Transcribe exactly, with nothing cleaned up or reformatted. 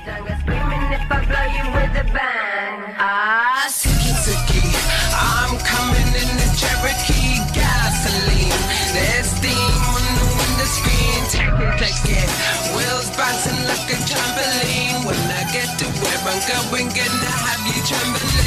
Screaming if I blow you with a bang. Ah, Tiki tiki, I'm coming in the Cherokee gasoline. There's steam on the window screen. Take it, take it. Wheels bouncing like a trampoline. When I get to where I'm going, gonna have you trembling.